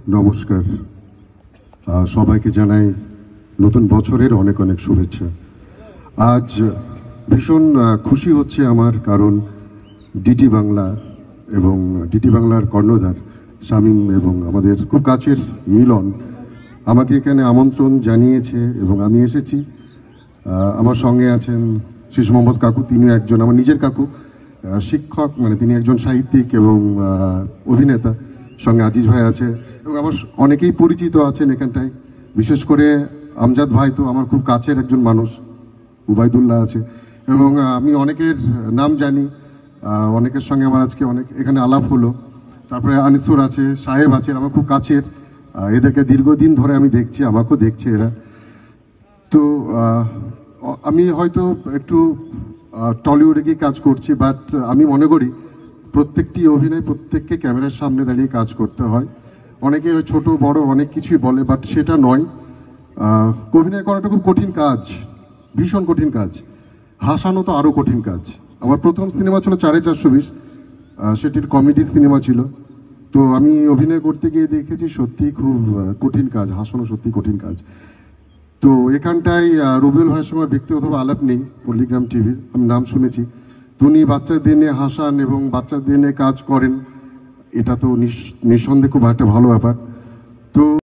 নমস্কার। সবাইকে জানাই নতুন বছরের অনেক অনেক শুভেচ্ছা। আজ ভীষণ খুশি হচ্ছে আমার, কারণ ডিটি বাংলা এবং ডিটি বাংলার কর্ণধার শামীম এবং আমাদের খুব কাছের মিলন আমাকে এখানে আমন্ত্রণ জানিয়েছে এবং আমি এসেছি। আমার সঙ্গে আছেন শিশু মোহাম্মদ কাকু, তিনি একজন আমার নিজের কাকু, শিক্ষক, মানে তিনি একজন সাহিত্যিক এবং অভিনেতা। সঙ্গে আজিজ ভাই আছে এবং আমার অনেকেই পরিচিত আছেন এখানটায়, বিশেষ করে আমজাদ ভাই তো আমার খুব কাছের একজন মানুষ, উবাইদুল্লাহ আছে এবং আমি অনেকের নাম জানি, অনেকের সঙ্গে আমার আজকে অনেক এখানে আলাপ হলো। তারপরে আনিসুর আছে, সাহেব আছে, আমার খুব কাছের, এদেরকে দীর্ঘদিন ধরে আমি দেখছি, আমাকেও দেখছে এরা। তো আমি হয়তো একটু টলিউডে গিয়ে কাজ করছি, বাট আমি মনে করি প্রত্যেকটি অভিনয় প্রত্যেককে ক্যামেরার সামনে দাঁড়িয়ে কাজ করতে হয়। অনেকে ছোট বড় অনেক কিছুই বলে, বাট সেটা নয়। অভিনয় করাটা খুব কঠিন কাজ, ভীষণ কঠিন কাজ। হাসানো তো আরো কঠিন কাজ। আমার প্রথম সিনেমা ছিল 4/420, সেটির কমেডি সিনেমা ছিল। তো আমি অভিনয় করতে গিয়ে দেখেছি সত্যি খুব কঠিন কাজ, হাসানো সত্যি কঠিন কাজ। তো এখানটায় রবিউল ভাইয়ের সঙ্গে ব্যক্তিগতভাবে আলাপ নেই, পল্লিগ্রাম টিভির আমি নাম শুনেছি। তো উনি বাচ্চাদের নিয়ে হাসান এবং বাচ্চাদের নিয়ে কাজ করেন, এটা তো নিঃসন্দেহে খুব একটা ভালো ব্যাপার। তো